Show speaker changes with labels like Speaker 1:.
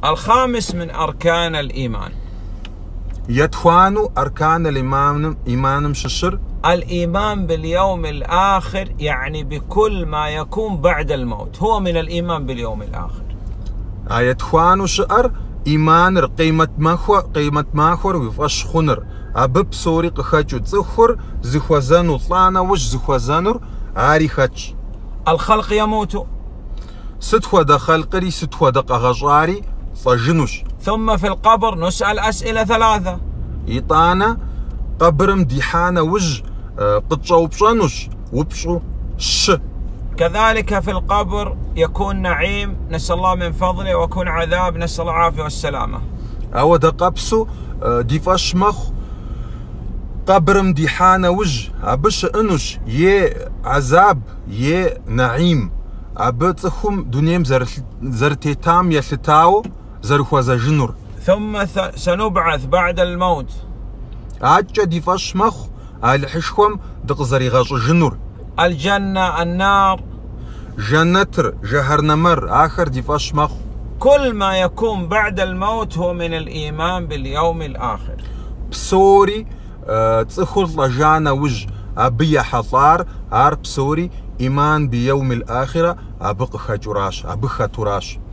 Speaker 1: الخامس من أركان الإيمان.
Speaker 2: يتوانو أركان الإيمان مششر
Speaker 1: الإيمان باليوم الآخر، يعني بكل ما يكون بعد الموت هو من الإيمان باليوم الآخر.
Speaker 2: يتوانو شعر إيمان قيمة ماخور ويفاش خنر أبب سوري قخاجو تزخور زخوزانو طلانا وش زخوزانر عاري خاج.
Speaker 1: الخلق يموت،
Speaker 2: ستخوة دا خلقري ستخوة دا قغجاري صجنوش.
Speaker 1: ثم في القبر نسأل أسئلة 3.
Speaker 2: يطانا قبرم ديحانا وج قطشو بشانوش وبشو ش.
Speaker 1: كذلك في القبر يكون نعيم نسأل الله من فضله، ويكون عذاب نسأل الله العافية والسلامة.
Speaker 2: أو دا قبسو ديفاش مخ قبرم ديحانا وج أبش انوش يه عذاب يه نعيم أبتخم دنيم زرتيتام يثتاو زرخوزا جنور.
Speaker 1: ثم سنبعث بعد الموت.
Speaker 2: عجا ديفاش مخ الحشكم دقزري غاش جنور.
Speaker 1: الجنة النار
Speaker 2: جنتر جهرنمر آخر ديفاش مخ.
Speaker 1: كل ما يكون بعد الموت هو من الإيمان باليوم الآخر.
Speaker 2: بسوري تخلط لجانا وج أبي حطار عرب سوري إيمان بيوم الآخرة أبق خجراش أبخ تراش.